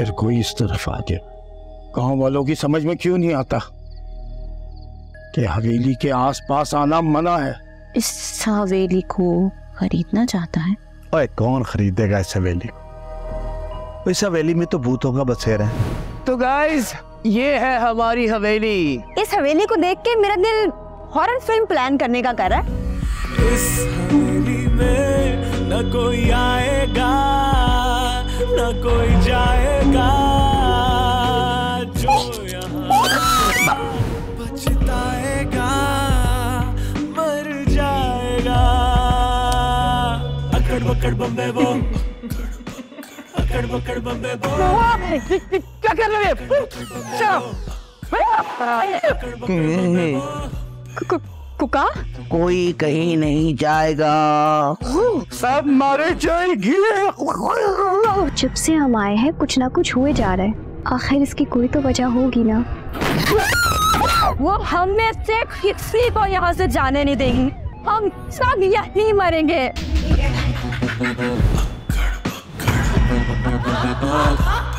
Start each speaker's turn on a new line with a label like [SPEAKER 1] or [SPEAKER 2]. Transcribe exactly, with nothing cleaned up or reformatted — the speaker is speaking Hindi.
[SPEAKER 1] फिर कोई इस तरफ आ जाए। गांव वालों की समझ में क्यों नहीं आता कि हवेली के आसपास आना मना है।
[SPEAKER 2] इस हवेली को खरीदना चाहता है।
[SPEAKER 3] ओए कौन खरीदेगा इस हवेली को? इस हवेली में तो भूतों का बसेरा है।
[SPEAKER 4] तो गाइस ये है हमारी हवेली।
[SPEAKER 2] इस हवेली को देख के मेरा दिल हॉरर फिल्म प्लान करने का कर रहा है।
[SPEAKER 5] इस हवेली में न कोई आएगा न कोई जाएगा, जो यहाँ पछताएगा मर जाएगा। अकड़ बकड़ बम्बे वो, अकड़ बकड़ बम्बे वो।
[SPEAKER 4] क्या कर रहे
[SPEAKER 2] हो? कुका?
[SPEAKER 6] कोई कहीं नहीं जाएगा,
[SPEAKER 1] सब मारे जाएंगे।
[SPEAKER 7] जब से हम आए हैं कुछ ना कुछ हुए जा रहा है। आखिर इसकी कोई तो वजह होगी ना।
[SPEAKER 2] वो हमें से किसी को यहाँ से जाने नहीं देगी। हम सब यहीं मरेंगे।